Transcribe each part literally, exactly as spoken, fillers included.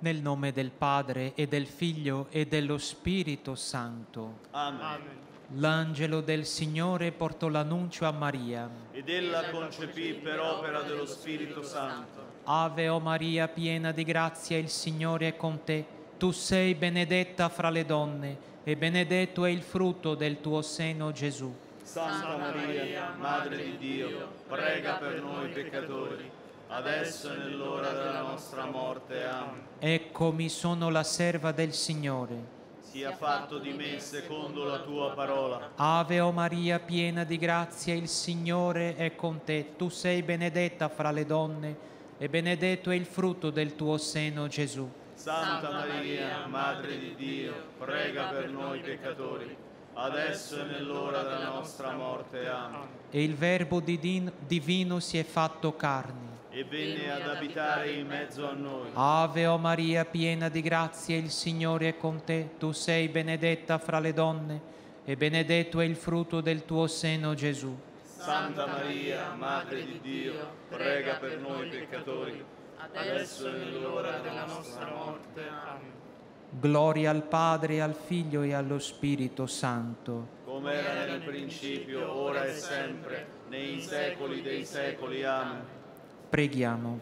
Nel nome del Padre e del Figlio e dello Spirito Santo. Amen. L'angelo del Signore portò l'annuncio a Maria. Ed ella concepì per opera dello Spirito Santo. Ave o Maria, piena di grazia, il Signore è con te. Tu sei benedetta fra le donne, e benedetto è il frutto del tuo seno, Gesù. Santa Maria, Madre di Dio, prega per noi peccatori, adesso e nell'ora della nostra morte. Amen. Eccomi, sono la serva del Signore. Sia fatto di me secondo la tua parola. Ave o Maria, piena di grazia, il Signore è con te. Tu sei benedetta fra le donne, e benedetto è il frutto del tuo seno, Gesù. Santa Maria, Madre di Dio, prega per noi peccatori, adesso e nell'ora della nostra morte. Amen. E il Verbo di divino si è fatto carne e venne ad abitare in mezzo a noi. Ave o Maria, piena di grazia, il Signore è con te. Tu sei benedetta fra le donne, e benedetto è il frutto del tuo seno, Gesù. Santa Maria, Madre di Dio, prega per noi peccatori, adesso e nell'ora della nostra morte. Amen. Gloria al Padre, al Figlio e allo Spirito Santo. Come era nel principio, ora e sempre, nei secoli dei secoli. Amen. Preghiamo.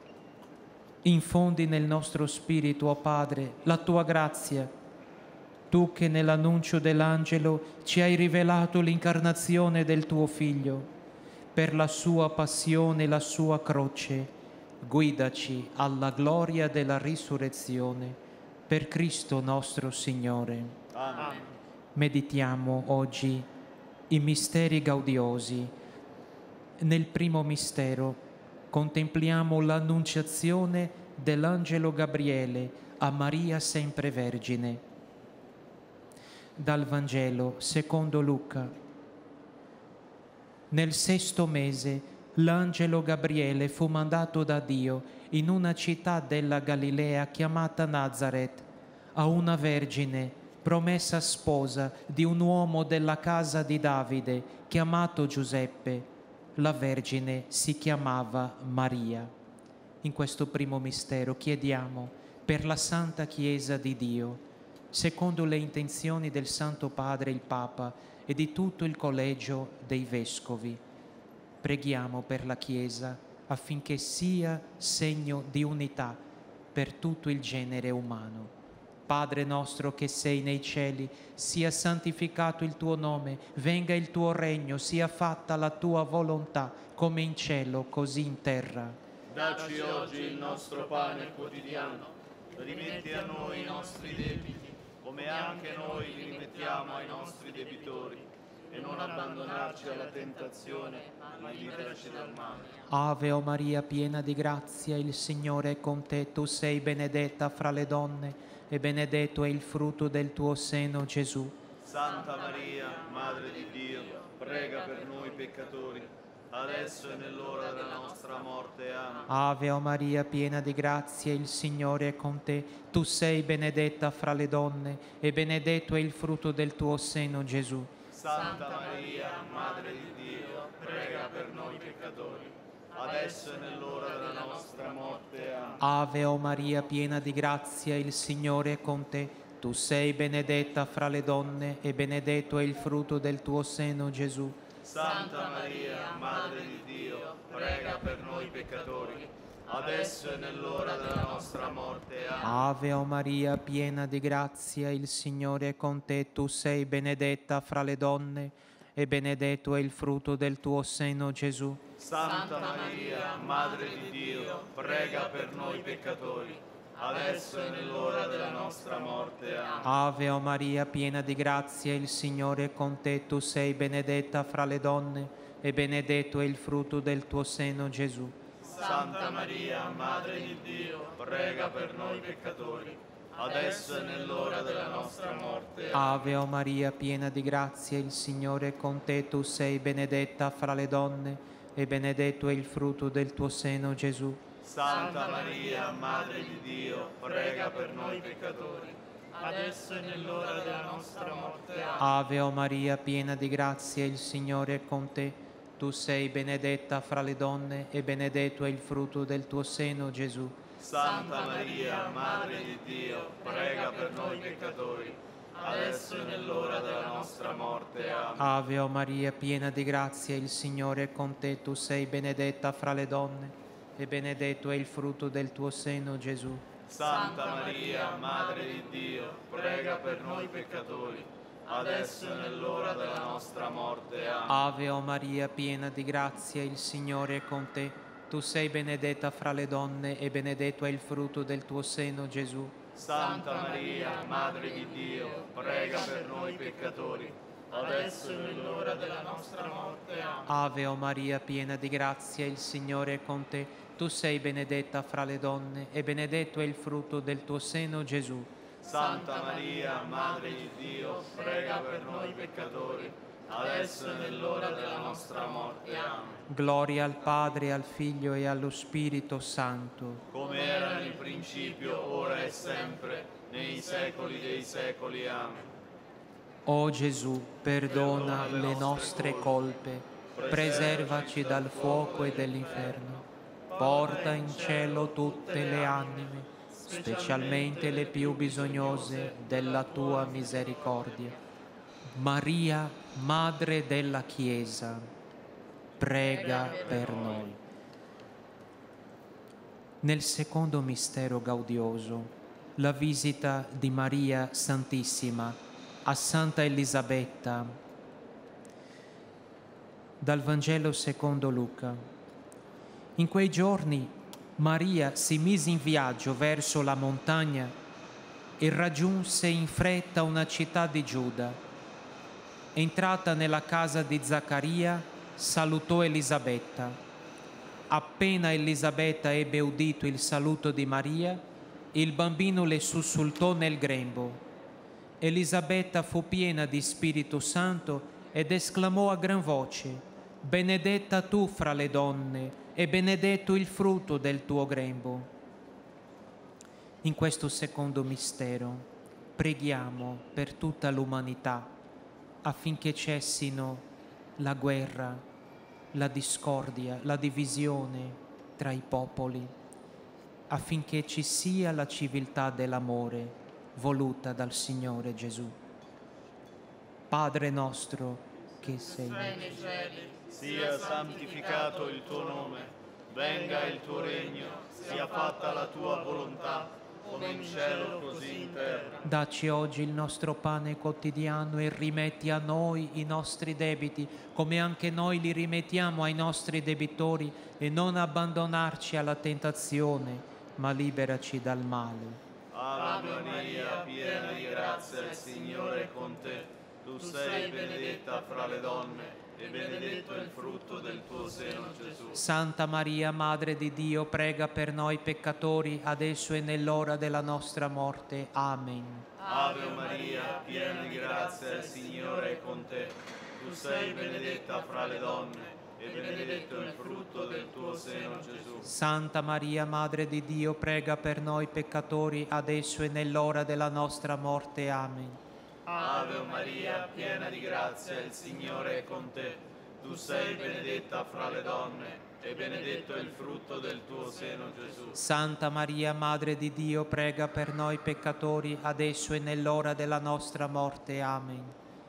Infondi nel nostro spirito, o Padre, la tua grazia. Tu che nell'annuncio dell'angelo ci hai rivelato l'incarnazione del tuo Figlio, per la sua passione e la sua croce, guidaci alla gloria della risurrezione, per Cristo nostro Signore. Amen. Meditiamo oggi i misteri gaudiosi. Nel primo mistero contempliamo l'annunciazione dell'angelo Gabriele a Maria sempre Vergine. Dal Vangelo secondo Luca. Nel sesto mese l'angelo Gabriele fu mandato da Dio in una città della Galilea chiamata Nazaret, a una vergine promessa sposa di un uomo della casa di Davide chiamato Giuseppe. La Vergine si chiamava Maria. In questo primo mistero chiediamo per la Santa Chiesa di Dio, secondo le intenzioni del Santo Padre il Papa e di tutto il Collegio dei Vescovi. Preghiamo per la Chiesa affinché sia segno di unità per tutto il genere umano. Padre nostro che sei nei cieli, sia santificato il tuo nome, venga il tuo regno, sia fatta la tua volontà, come in cielo, così in terra. Dacci oggi il nostro pane quotidiano, rimetti a noi i nostri debiti, come anche noi li rimettiamo ai nostri debitori, e non abbandonarci alla tentazione, ma liberaci dal male. Ave o Maria, piena di grazia, il Signore è con te. Tu sei benedetta fra le donne, e benedetto è il frutto del tuo seno, Gesù. Santa Maria, Madre di Dio, prega per noi peccatori, adesso e nell'ora della nostra morte. Amen. Ave o Maria, piena di grazia, il Signore è con te. Tu sei benedetta fra le donne, e benedetto è il frutto del tuo seno, Gesù. Santa Maria, Madre di Dio, prega per noi peccatori, adesso e nell'ora della nostra morte. Amen. Ave o Maria, piena di grazia, il Signore è con te. Tu sei benedetta fra le donne, e benedetto è il frutto del tuo seno, Gesù. Santa Maria, Madre di Dio, prega per noi peccatori, adesso e nell'ora della nostra morte. Amen. Ave o Maria, piena di grazia, il Signore è con te. Tu sei benedetta fra le donne, e benedetto è il frutto del tuo seno, Gesù. Santa Maria, Madre di Dio, prega per noi peccatori, adesso e nell'ora della nostra morte. Amen. Ave o Maria, piena di grazia, il Signore è con te. Tu sei benedetta fra le donne, e benedetto è il frutto del tuo seno, Gesù. Santa Maria, Madre di Dio, prega per noi peccatori, adesso e nell'ora della nostra morte. Ave o Maria, piena di grazia, il Signore è con te. Tu sei benedetta fra le donne, e benedetto è il frutto del tuo seno, Gesù. Santa Maria, Madre di Dio, prega per noi peccatori, adesso e nell'ora della nostra morte. Ave o Maria, piena di grazia, il Signore è con te. Tu sei benedetta fra le donne, e benedetto è il frutto del tuo seno, Gesù. Santa Maria, Madre di Dio, prega per noi peccatori, adesso e nell'ora della nostra morte. Amen. Ave o Maria, piena di grazia, il Signore è con te. Tu sei benedetta fra le donne e benedetto è il frutto del tuo seno, Gesù. Santa Maria, Madre di Dio, prega per noi peccatori, adesso e nell'ora della nostra morte. Amen. Ave o Maria, piena di grazia, il Signore è con te. Tu sei benedetta fra le donne e benedetto è il frutto del tuo seno, Gesù. Santa Maria, Madre di Dio, prega per noi peccatori, adesso e nell'ora della nostra morte. Amen. Ave o Maria, piena di grazia, il Signore è con te. Tu sei benedetta fra le donne e benedetto è il frutto del tuo seno, Gesù. Santa Maria, Madre di Dio, prega per noi peccatori, adesso e nell'ora della nostra morte. Amen. Gloria al Padre, al Figlio e allo Spirito Santo. Come era nel principio, ora e sempre, nei secoli dei secoli. Amen. O Gesù, perdona le nostre colpe, preservaci dal fuoco e dall'inferno. Porta in cielo tutte le anime, specialmente le più bisognose della tua misericordia. Maria, Madre della Chiesa, prega per noi. Nel secondo mistero gaudioso, la visita di Maria Santissima a Santa Elisabetta, dal Vangelo secondo Luca. In quei giorni Maria si mise in viaggio verso la montagna e raggiunse in fretta una città di Giuda. Entrata nella casa di Zaccaria, salutò Elisabetta. Appena Elisabetta ebbe udito il saluto di Maria, il bambino le sussultò nel grembo. Elisabetta fu piena di Spirito Santo ed esclamò a gran voce: «Benedetta tu fra le donne e benedetto il frutto del tuo grembo». In questo secondo mistero preghiamo per tutta l'umanità affinché cessino la guerra, la discordia, la divisione tra i popoli, affinché ci sia la civiltà dell'amore voluta dal Signore Gesù. Padre nostro che sei nei cieli, sia santificato il tuo nome, venga il tuo regno, sia fatta la tua volontà, come in cielo così in terra. Dacci oggi il nostro pane quotidiano e rimetti a noi i nostri debiti, come anche noi li rimettiamo ai nostri debitori, e non abbandonarci alla tentazione, ma liberaci dal male. Ave Maria, piena di grazia, il Signore è con te. Tu sei benedetta fra le donne e benedetto è il frutto del tuo seno, Gesù. Santa Maria, Madre di Dio, prega per noi peccatori, adesso e nell'ora della nostra morte. Amen. Ave Maria, piena di grazia, il Signore è con te. Tu sei benedetta fra le donne e benedetto è il frutto del tuo seno, Gesù. Santa Maria, Madre di Dio, prega per noi peccatori, adesso e nell'ora della nostra morte. Amen. Ave Maria, piena di grazia, il Signore è con te. Tu sei benedetta fra le donne e benedetto è il frutto del tuo seno, Gesù. Santa Maria, Madre di Dio, prega per noi peccatori, adesso e nell'ora della nostra morte. Amen.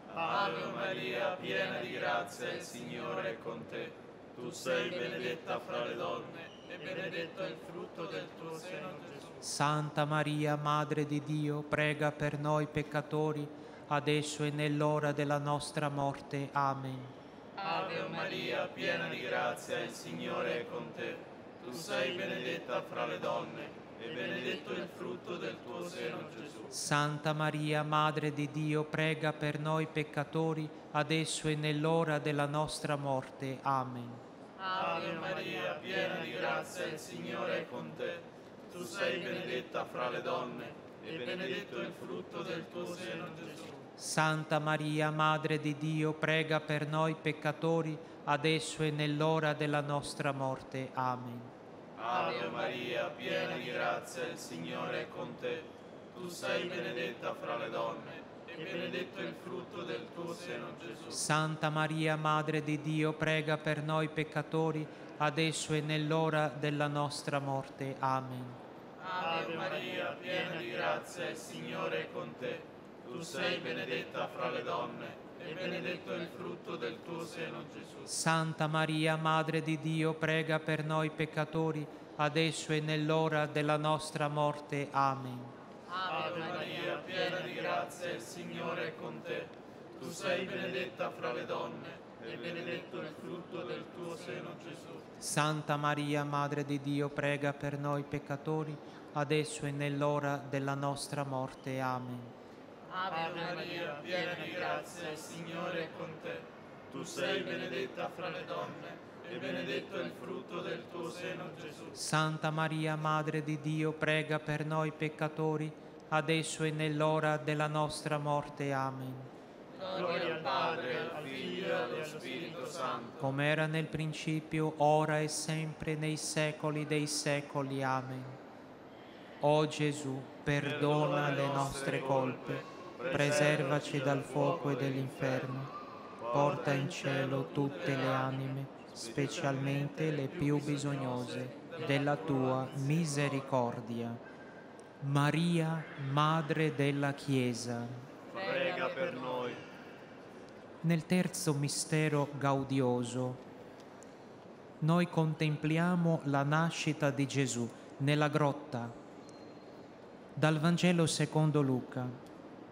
Ave Maria, piena di grazia, il Signore è con te. Tu sei benedetta fra le donne e benedetto è il frutto del tuo seno, Gesù. Santa Maria, Madre di Dio, prega per noi peccatori, adesso e nell'ora della nostra morte. Amen. Ave Maria, piena di grazia, il Signore è con te. Tu sei benedetta fra le donne e benedetto è il frutto del tuo seno, Gesù. Santa Maria, Madre di Dio, prega per noi peccatori, adesso e nell'ora della nostra morte. Amen. Ave Maria, piena di grazia, il Signore è con te. Tu sei benedetta fra le donne e benedetto è il frutto del tuo seno, Gesù. Santa Maria, Madre di Dio, prega per noi peccatori, adesso e nell'ora della nostra morte. Amen. Ave Maria, piena di grazia, il Signore è con te. Tu sei benedetta fra le donne e benedetto è il frutto del tuo seno, Gesù. Santa Maria, Madre di Dio, prega per noi peccatori, adesso e nell'ora della nostra morte. Amen. Ave Maria, piena di grazia, il Signore è con te. Tu sei benedetta fra le donne, e benedetto è il frutto del tuo seno, Gesù. Santa Maria, Madre di Dio, prega per noi peccatori, adesso e nell'ora della nostra morte. Amen. Ave Maria, piena di grazia, il Signore è con te. Tu sei benedetta fra le donne, e benedetto è il frutto del tuo seno, Gesù. Santa Maria, Madre di Dio, prega per noi peccatori, adesso e nell'ora della nostra morte. Amen. Ave Maria, piena di grazia, il Signore è con te. Tu sei benedetta fra le donne, e benedetto è il frutto del tuo seno, Gesù. Santa Maria, Madre di Dio, prega per noi peccatori, adesso e nell'ora della nostra morte. Amen. Gloria al Padre, al Figlio e allo Spirito Santo. Come era nel principio, ora e sempre, nei secoli dei secoli. Amen. O Gesù, perdona le nostre colpe, preservaci dal fuoco e dell'inferno, porta in cielo tutte le anime, specialmente le più bisognose della tua misericordia. Maria, Madre della Chiesa. Prega per noi. Nel terzo mistero gaudioso, noi contempliamo la nascita di Gesù nella grotta. Dal Vangelo secondo Luca.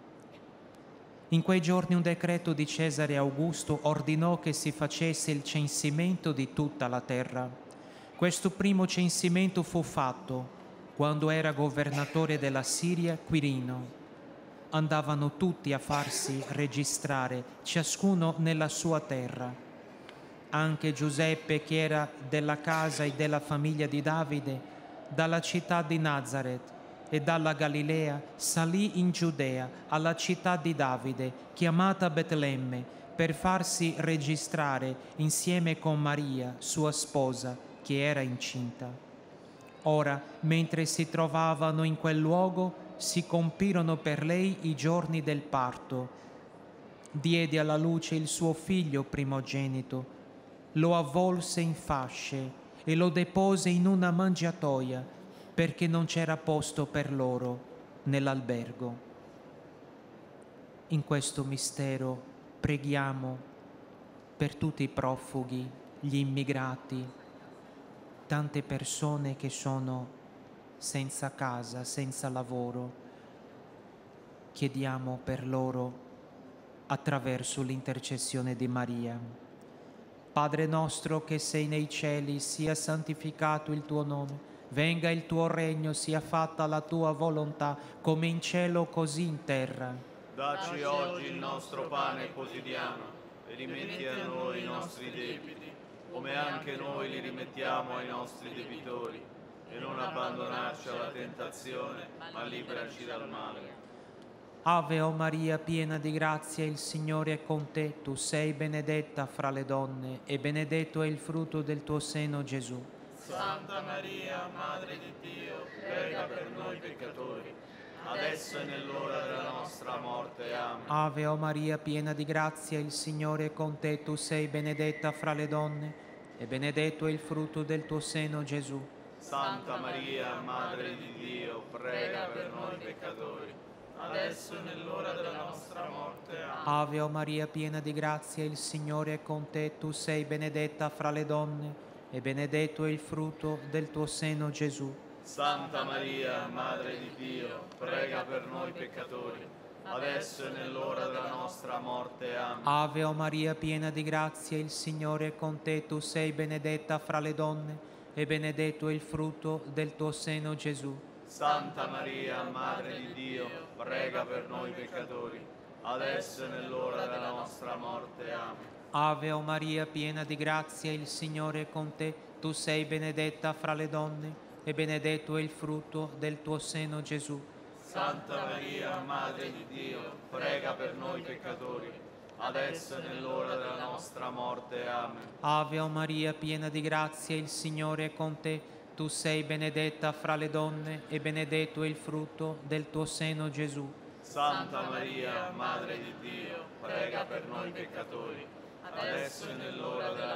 In quei giorni un decreto di Cesare Augusto ordinò che si facesse il censimento di tutta la terra. Questo primo censimento fu fatto quando era governatore della Siria Quirino. Andavano tutti a farsi registrare, ciascuno nella sua terra. Anche Giuseppe, che era della casa e della famiglia di Davide, dalla città di Nazaret e dalla Galilea, salì in Giudea, alla città di Davide, chiamata Betlemme, per farsi registrare insieme con Maria, sua sposa, che era incinta. Ora, mentre si trovavano in quel luogo, si compirono per lei i giorni del parto. Diede alla luce il suo figlio primogenito, lo avvolse in fasce e lo depose in una mangiatoia, perché non c'era posto per loro nell'albergo. In questo mistero preghiamo per tutti i profughi, gli immigrati, tante persone che sono senza casa, senza lavoro. Chiediamo per loro attraverso l'intercessione di Maria. Padre nostro che sei nei cieli, sia santificato il tuo nome. Venga il tuo regno, sia fatta la tua volontà, come in cielo così in terra. Dacci oggi il nostro pane quotidiano, e rimetti a noi i nostri debiti, come anche noi li rimettiamo ai nostri debitori, e non abbandonarci alla tentazione, ma liberaci dal male. Ave o Maria, piena di grazia, il Signore è con te. Tu sei benedetta fra le donne, e benedetto è il frutto del tuo seno, Gesù. Santa Maria, Madre di Dio, prega per noi peccatori, adesso e nell'ora della nostra morte. Amen. Ave o Maria, piena di grazia, il Signore è con te. Tu sei benedetta fra le donne, e benedetto è il frutto del tuo seno, Gesù. Santa Maria, Madre di Dio, prega per noi peccatori, adesso e nell'ora della nostra morte. Amen. Ave o Maria, piena di grazia, il Signore è con te. Tu sei benedetta fra le donne, e benedetto è il frutto del tuo seno, Gesù. Santa Maria, Madre di Dio, prega per noi peccatori, adesso e nell'ora della nostra morte. Amen. Ave o Maria, piena di grazia, il Signore è con te. Tu sei benedetta fra le donne, e benedetto è il frutto del tuo seno, Gesù. Santa Maria, Madre di Dio, prega per noi peccatori, adesso e nell'ora della nostra morte. Amen. Ave o Maria, piena di grazia, il Signore è con te. Tu sei benedetta fra le donne, e benedetto è il frutto del tuo seno, Gesù. Santa Maria, Madre di Dio, prega per noi peccatori, adesso e nell'ora della nostra morte. Amen. Ave o Maria, piena di grazia, il Signore è con te. Tu sei benedetta fra le donne, e benedetto è il frutto del tuo seno, Gesù. Santa Maria, Madre di Dio, prega per noi peccatori, adesso e nell'ora della nostra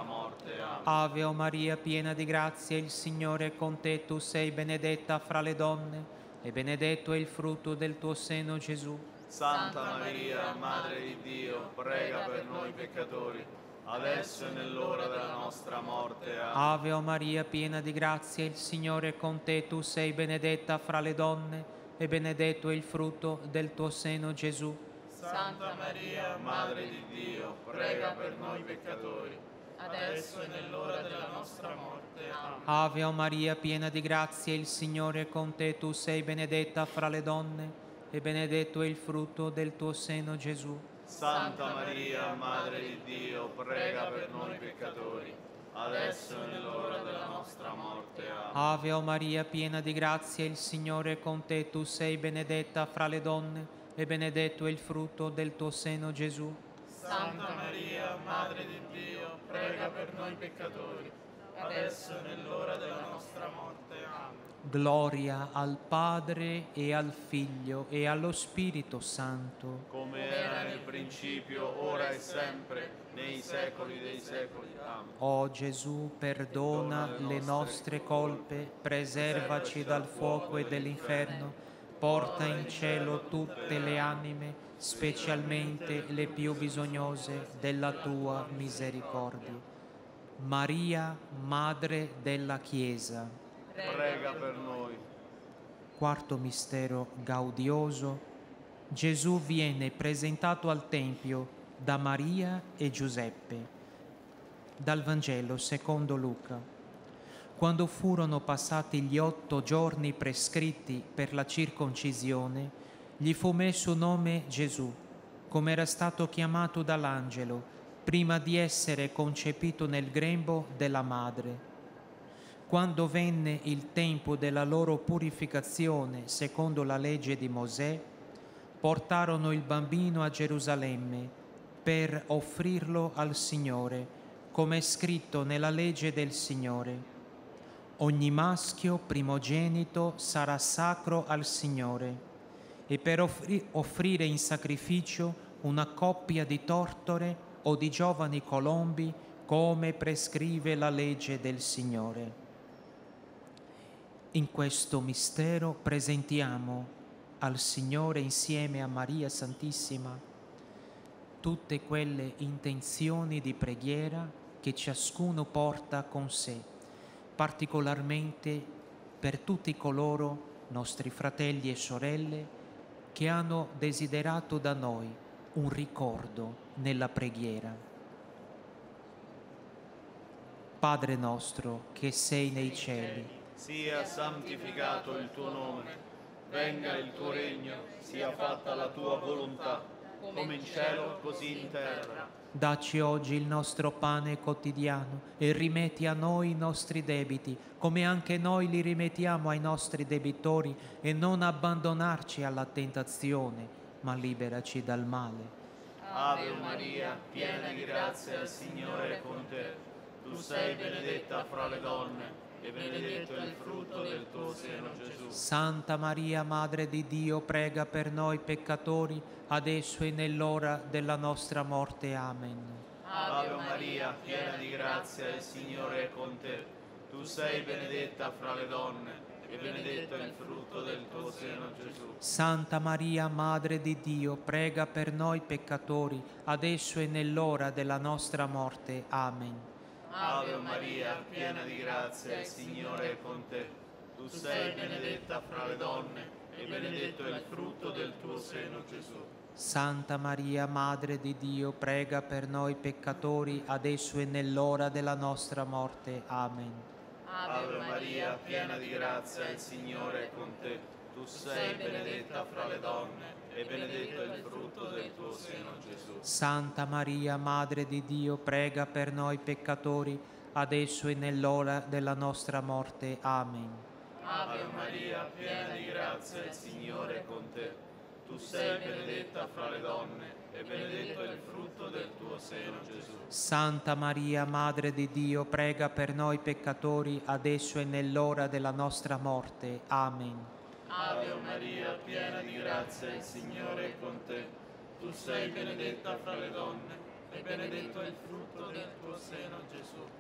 morte. Amen. Ave o Maria, piena di grazia, il Signore è con te. Tu sei benedetta fra le donne e benedetto è il frutto del tuo seno, Gesù. Santa Maria, Madre di Dio, prega per noi peccatori, adesso e nell'ora della nostra morte. Amen. Ave o Maria, piena di grazia, il Signore è con te. Tu sei benedetta fra le donne e benedetto è il frutto del tuo seno, Gesù. Santa Maria, Madre di Dio, prega per noi peccatori, adesso e nell'ora della nostra morte. Amen. Ave o Maria, piena di grazia, il Signore è con te. Tu sei benedetta fra le donne e benedetto è il frutto del tuo seno, Gesù. Santa Maria, Madre di Dio, prega per noi peccatori, adesso e nell'ora della nostra morte. Amen. Ave o Maria, piena di grazia, il Signore è con te. Tu sei benedetta fra le donne e benedetto è il frutto del tuo seno, Gesù. Santa Maria, Madre di Dio, prega per noi peccatori, adesso e nell'ora della nostra morte. Amen. Gloria al Padre e al Figlio e allo Spirito Santo. Come era nel principio, ora e sempre, nei secoli dei secoli. Amen. O Gesù, perdona le nostre colpe, preservaci dal fuoco e dell'inferno, porta in cielo tutte le anime, specialmente le più bisognose della tua misericordia. Maria, Madre della Chiesa. Prega per noi. Quarto mistero gaudioso. Gesù viene presentato al Tempio da Maria e Giuseppe. Dal Vangelo secondo Luca. Quando furono passati gli otto giorni prescritti per la circoncisione, gli fu messo nome Gesù, come era stato chiamato dall'angelo, prima di essere concepito nel grembo della madre. Quando venne il tempo della loro purificazione secondo la legge di Mosè, portarono il bambino a Gerusalemme per offrirlo al Signore, come è scritto nella legge del Signore. Ogni maschio primogenito sarà sacro al Signore, e per offri- offrire in sacrificio una coppia di tortore o di giovani colombi, come prescrive la legge del Signore. In questo mistero presentiamo al Signore insieme a Maria Santissima tutte quelle intenzioni di preghiera che ciascuno porta con sé, particolarmente per tutti coloro, nostri fratelli e sorelle, che hanno desiderato da noi un ricordo nella preghiera. Padre nostro che sei nei cieli, sia santificato il tuo nome, venga il tuo regno, sia fatta la tua volontà, come in cielo così in terra. Dacci oggi il nostro pane quotidiano e rimetti a noi i nostri debiti, come anche noi li rimettiamo ai nostri debitori, e non abbandonarci alla tentazione, ma liberaci dal male. Ave Maria, piena di grazia, il Signore è con te. Tu sei benedetta fra le donne, e benedetto è il frutto del tuo seno, Gesù. Santa Maria, Madre di Dio, prega per noi peccatori, adesso e nell'ora della nostra morte. Amen. Ave Maria, piena di grazia, il Signore è con te. Tu sei benedetta fra le donne, e benedetto è il frutto del tuo seno, Gesù. Santa Maria, Madre di Dio, prega per noi peccatori, adesso e nell'ora della nostra morte. Amen. Ave Maria, piena di grazia, il Signore è con te. Tu sei benedetta fra le donne, e benedetto è il frutto del tuo seno, Gesù. Santa Maria, Madre di Dio, prega per noi peccatori, adesso e nell'ora della nostra morte. Amen. Ave Maria, piena di grazia, il Signore è con te. Tu sei benedetta fra le donne, e benedetto è il frutto del tuo seno, Gesù. Santa Maria, Madre di Dio, prega per noi peccatori, adesso e nell'ora della nostra morte. Amen. Ave Maria, piena di grazia, il Signore è con te. Tu sei benedetta fra le donne, e benedetto è il frutto del tuo seno, Gesù. Santa Maria, Madre di Dio, prega per noi peccatori, adesso e nell'ora della nostra morte. Amen. Ave Maria, piena di grazia, il Signore è con te. Tu sei benedetta fra le donne, e benedetto è il frutto del tuo seno, Gesù.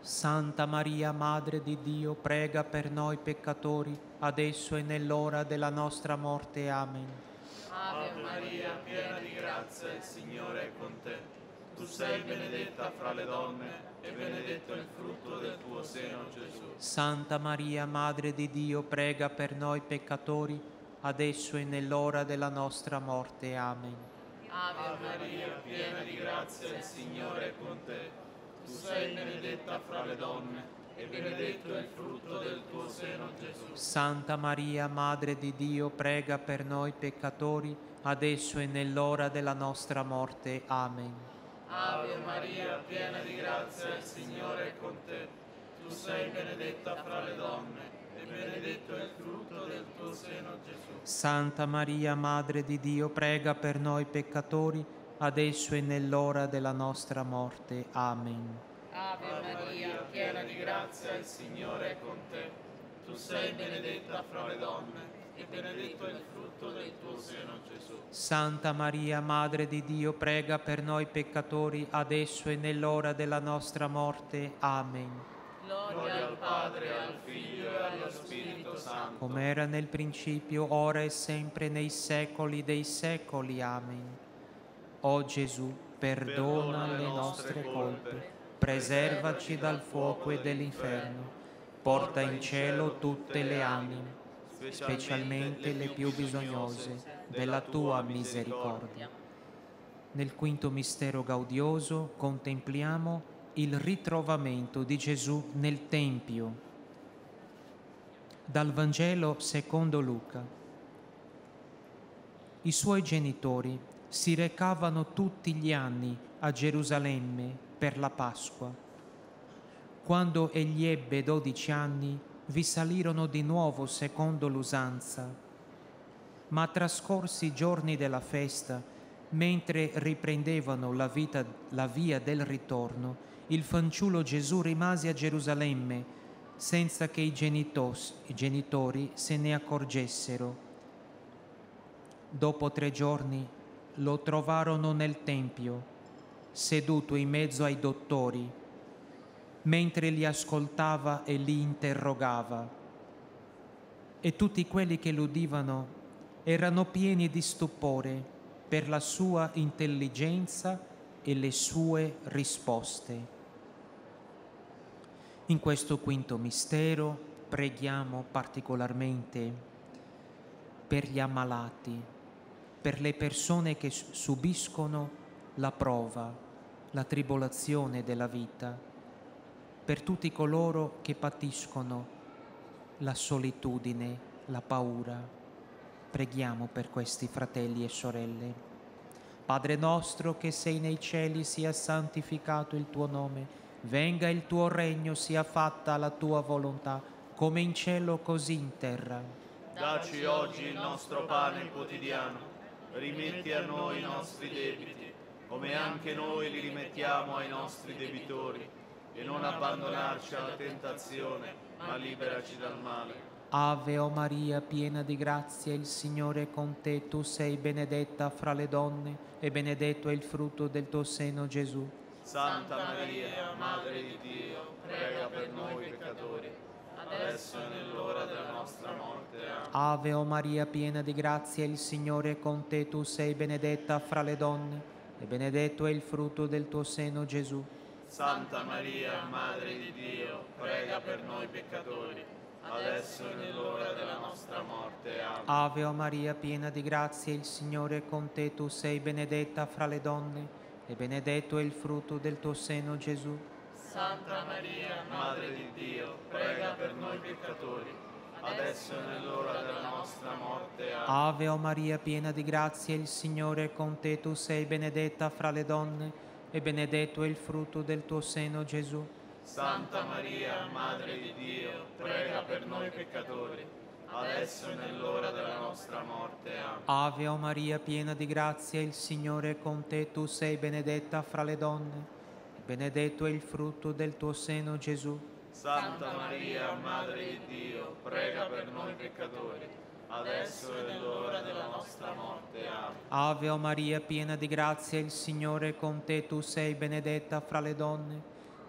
Santa Maria, Madre di Dio, prega per noi peccatori, adesso e nell'ora della nostra morte. Amen. Ave Maria, piena di grazia, il Signore è con te. Tu sei benedetta fra le donne e benedetto è il frutto del tuo seno, Gesù. Santa Maria, Madre di Dio, prega per noi peccatori, adesso e nell'ora della nostra morte. Amen. Ave Maria, piena di grazia, il Signore è con te. Tu sei benedetta fra le donne e benedetto è il frutto del tuo seno, Gesù. Santa Maria, Madre di Dio, prega per noi peccatori, adesso e nell'ora della nostra morte. Amen. Ave Maria, piena di grazia, il Signore è con te. Tu sei benedetta fra le donne e benedetto è il frutto del tuo seno, Gesù. Santa Maria, Madre di Dio, prega per noi peccatori, adesso e nell'ora della nostra morte. Amen. Ave Maria, piena di grazia, il Signore è con te. Tu sei benedetta fra le donne e benedetto è il frutto del tuo seno, Gesù. Santa Maria, Madre di Dio, prega per noi peccatori, adesso e nell'ora della nostra morte. Amen. Gloria al Padre, al Figlio e allo Spirito Santo. Come era nel principio, ora e sempre, nei secoli dei secoli. Amen. O Gesù, perdona le nostre colpe, preservaci dal fuoco e dell'inferno, porta in cielo tutte le anime, specialmente le più bisognose della tua misericordia. Nel quinto mistero gaudioso contempliamo il ritrovamento di Gesù nel Tempio. Dal Vangelo secondo Luca. I suoi genitori si recavano tutti gli anni a Gerusalemme per la Pasqua. Quando egli ebbe dodici anni, vi salirono di nuovo secondo l'usanza. Ma trascorsi i giorni della festa, mentre riprendevano la, vita, la via del ritorno, il fanciullo Gesù rimase a Gerusalemme senza che i genitos, i genitori se ne accorgessero. Dopo tre giorni lo trovarono nel Tempio, seduto in mezzo ai dottori, mentre li ascoltava e li interrogava. E tutti quelli che l'udivano erano pieni di stupore per la sua intelligenza e le sue risposte. In questo quinto mistero preghiamo particolarmente per gli ammalati, per le persone che subiscono la prova, la tribolazione della vita, per tutti coloro che patiscono la solitudine, la paura. Preghiamo per questi fratelli e sorelle. Padre nostro che sei nei cieli, sia santificato il tuo nome, venga il tuo regno, sia fatta la tua volontà, come in cielo così in terra. Dacci oggi il nostro pane quotidiano, rimetti a noi i nostri debiti, come anche noi li rimettiamo ai nostri debitori, e non abbandonarci alla tentazione, ma liberaci dal male. Ave o Maria, piena di grazia, il Signore è con te. Tu sei benedetta fra le donne e benedetto è il frutto del tuo seno, Gesù. Santa Maria, Madre di Dio, prega per noi peccatori, adesso e nell'ora della nostra morte. Amen. Ave o Maria, piena di grazia, il Signore è con te. Tu sei benedetta fra le donne e benedetto è il frutto del tuo seno, Gesù. Santa Maria, Madre di Dio, prega per noi peccatori, adesso e nell'ora della nostra morte. Amen. Ave o Maria, piena di grazia, il Signore è con te. Tu sei benedetta fra le donne e benedetto è il frutto del tuo seno, Gesù. Santa Maria, Madre di Dio, prega per noi peccatori, adesso e nell'ora della nostra morte. Amen. Ave o Maria, piena di grazia, il Signore è con te. Tu sei benedetta fra le donne e benedetto è il frutto del tuo seno, Gesù. Santa Maria, Madre di Dio, prega per noi peccatori, adesso e nell'ora della nostra morte. Amen. Ave o Maria, piena di grazia, il Signore è con te. Tu sei benedetta fra le donne e benedetto è il frutto del tuo seno, Gesù. Santa Maria, Madre di Dio, prega per noi peccatori, adesso e nell'ora della nostra morte. Amen. Ave o Maria, piena di grazia, il Signore è con te. Tu sei benedetta fra le donne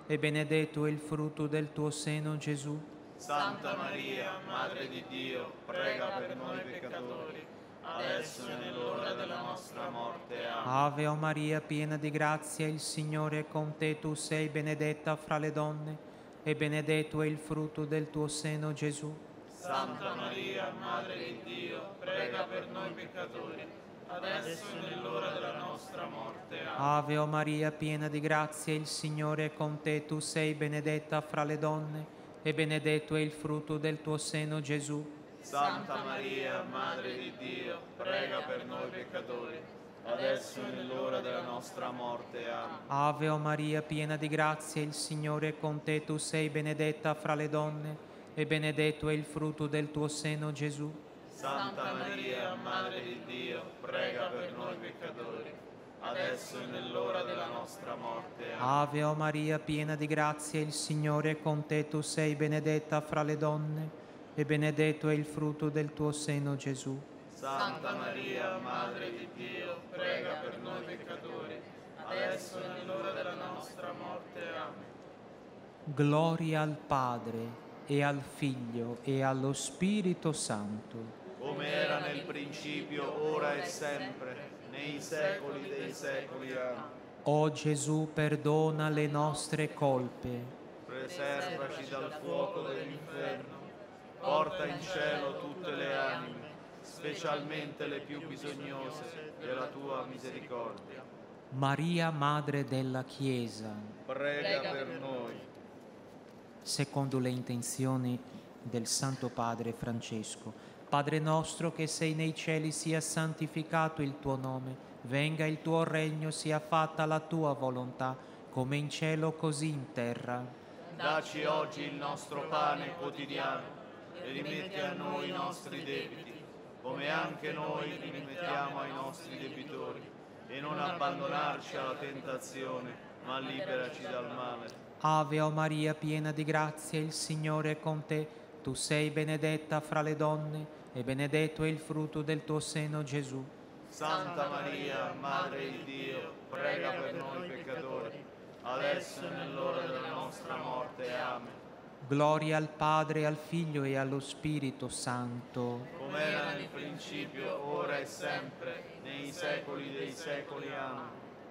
e benedetto è il frutto del tuo seno, Gesù. Santa Maria, Madre di Dio, prega per noi peccatori, adesso e nell'ora della nostra morte. Amen. Ave o Maria, piena di grazia, il Signore è con te. Tu sei benedetta fra le donne, e benedetto è il frutto del tuo seno, Gesù. Santa Maria, Madre di Dio, prega per noi peccatori, adesso e nell'ora della nostra morte. Amen. Ave o Maria, piena di grazia, il Signore è con te. Tu sei benedetta fra le donne, e benedetto è il frutto del tuo seno, Gesù. Santa Maria, Madre di Dio, prega per noi peccatori, adesso e nell'ora della nostra morte. Amen. Ave o Maria, piena di grazia, il Signore è con te. Tu sei benedetta fra le donne, e benedetto è il frutto del tuo seno, Gesù. Santa Maria, Madre di Dio, prega per noi peccatori, adesso e nell'ora della nostra morte. Amen. Ave o Maria, piena di grazia, il Signore è con te. Tu sei benedetta fra le donne, e benedetto è il frutto del tuo seno, Gesù. Santa Maria, Madre di Dio, prega per noi peccatori, adesso e nell'ora della nostra morte. Amen. Gloria al Padre, e al Figlio, e allo Spirito Santo. Come era nel principio, ora e sempre, nei secoli dei secoli. Amen. O Gesù, perdona le nostre colpe, Preservaci dal fuoco dell'inferno, porta in cielo tutte le anime, specialmente le più bisognose della tua misericordia. Maria, Madre della Chiesa, Prega per noi. secondo le intenzioni del Santo Padre Francesco. Padre nostro che sei nei cieli, sia santificato il tuo nome, venga il tuo regno, sia fatta la tua volontà, come in cielo così in terra. Daci oggi il nostro pane quotidiano e rimetti a noi i nostri debiti, come anche noi rimettiamo ai nostri debitori, e non abbandonarci alla tentazione, ma liberaci dal male. Ave o Maria, piena di grazia, il Signore è con te. Tu sei benedetta fra le donne, e benedetto è il frutto del tuo seno, Gesù. Santa Maria, Madre di Dio, prega per noi peccatori, adesso e nell'ora della nostra morte. Amen. Gloria al Padre, al Figlio e allo Spirito Santo. Come era nel principio, ora e sempre, nei secoli dei secoli. Amen.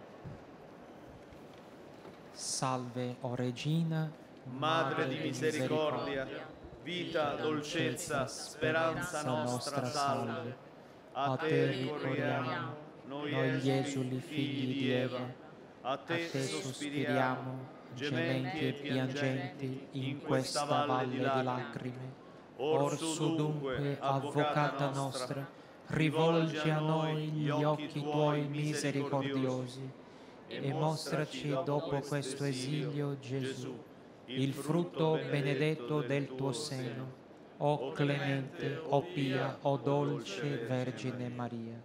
Salve, o Regina, Madre di misericordia, vita, dolcezza, speranza nostra, salve. A te ricorriamo, noi esuli figli di Eva, a te sospiriamo, gementi e piangenti in questa valle di lacrime. Orsu dunque, avvocata nostra, rivolgi a noi gli occhi tuoi misericordiosi, e mostraci dopo questo esilio, Gesù, il frutto benedetto del tuo seno. O clemente, o pia, o dolce Vergine Maria.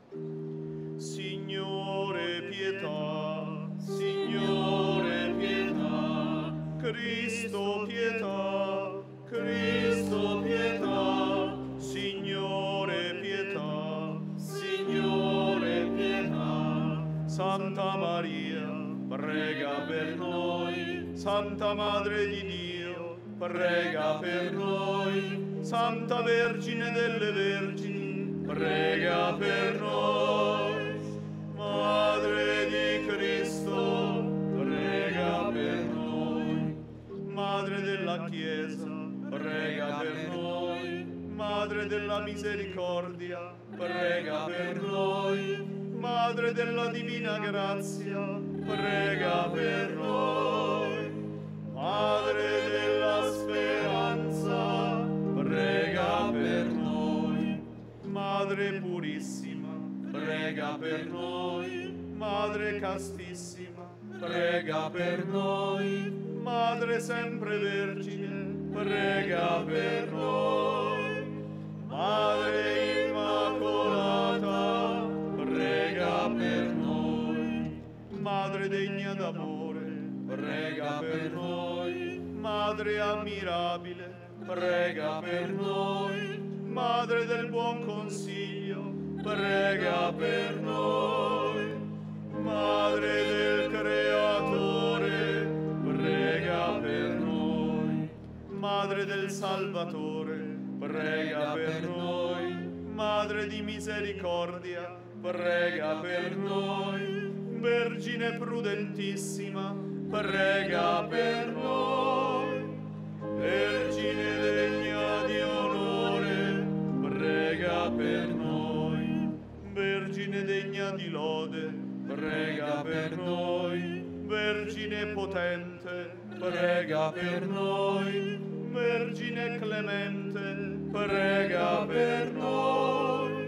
Signore pietà, Signore pietà, Cristo pietà, Cristo pietà, Signore pietà, Signore pietà. Santa Maria, prega per noi. Santa Madre di Dio, prega per noi. Santa Vergine delle Vergini, prega per noi. Madre di Cristo, prega per noi. Madre della Chiesa, prega per noi. Madre della misericordia, prega per noi. Madre della divina grazia, prega per noi. Madre della speranza, prega per noi. Madre purissima, prega per noi. Madre castissima, prega per noi. Madre sempre vergine, prega per noi. Madre immacolata, prega per noi. Madre degna d'amore, prega per noi. Madre ammirabile, prega per noi. Madre del buon consiglio, prega per noi. Madre del Creatore, prega Madre del Salvatore, prega per noi. Madre di misericordia, prega per noi. Vergine prudentissima, prega per noi. Vergine degna di onore, prega per noi. Vergine degna di lode, prega per noi. Vergine potente, prega per noi. Vergine clemente, prega per noi.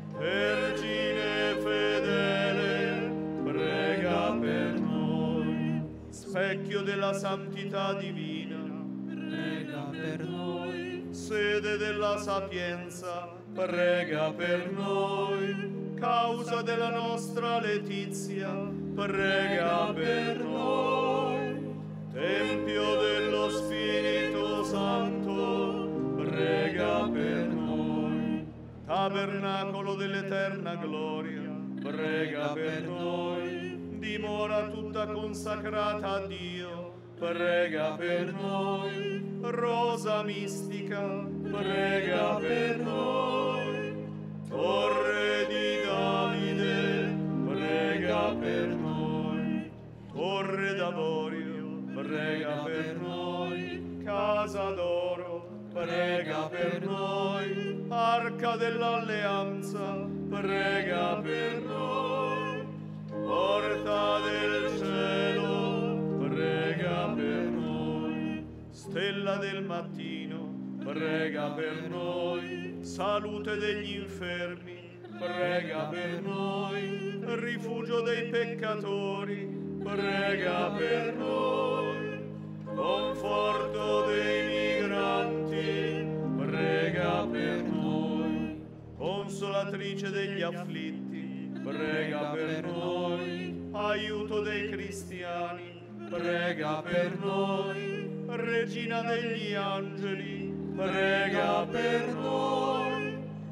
Vergine fedele, prega per noi. Specchio della santità divina, prega per noi. Sede della sapienza, prega per noi. Causa della nostra letizia, prega per noi. Tempio dello Spirito Santo, prega per noi. Tabernacolo dell'eterna gloria, prega per noi. Dimora tutta consacrata a Dio, prega per noi. Rosa mistica, prega per noi. Torre di Davide, prega per noi. Torre d'Avorio, prega per noi. Casa d'oro, prega per noi. Arca dell'alleanza, prega per noi. Porta del cielo, prega per noi. Stella del mattino, prega per noi. Salute degli infermi, prega per noi. Rifugio dei peccatori, prega per noi. Conforto dei migranti, prega per noi. Consolatrice degli afflitti, prega per noi. Aiuto dei cristiani, prega per noi. Regina degli angeli, prega per noi.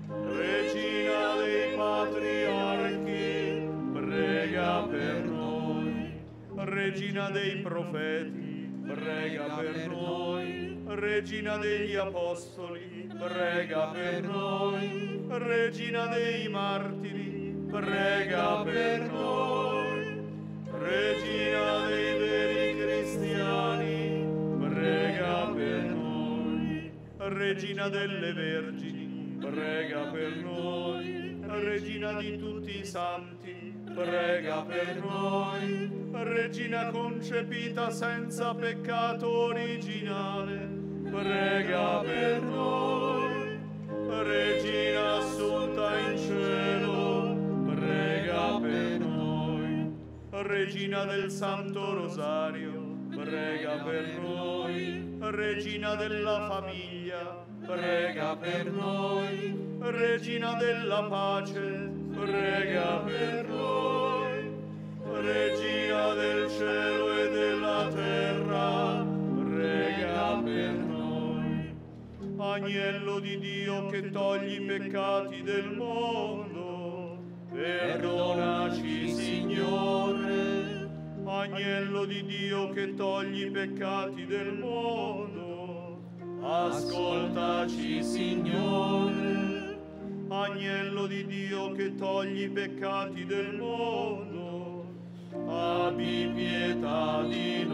Regina dei patriarchi, prega per noi. Regina dei profeti, prega per noi. Regina degli apostoli, prega per noi. Regina dei martiri, prega per noi. Regina dei veri cristiani, prega per noi. Regina delle vergini, prega per noi. Regina di tutti i santi, prega per noi. Regina concepita senza peccato originale, prega per noi. Regina assunta in cielo, prega per noi. Regina del Santo Rosario, prega per noi. Regina della famiglia, prega per noi. Regina della pace, prega per noi. Regina del cielo e della terra, prega per noi. Agnello di Dio che togli i peccati del mondo, perdonaci, Signore. Agnello di Dio che togli i peccati del mondo, ascoltaci, Signore. Agnello di Dio che togli i peccati del mondo, abbi pietà di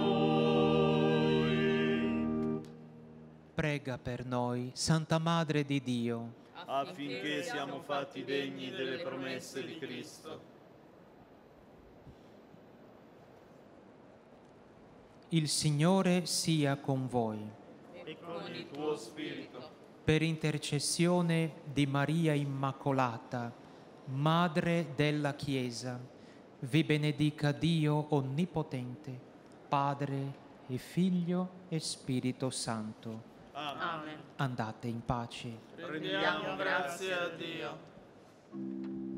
noi. Prega per noi, Santa Madre di Dio, affinché siamo fatti degni delle promesse di Cristo. Il Signore sia con voi. E con il tuo spirito. Per intercessione di Maria Immacolata, Madre della Chiesa, vi benedica Dio Onnipotente, Padre e Figlio e Spirito Santo. Amen. Andate in pace. Rendiamo grazie a Dio.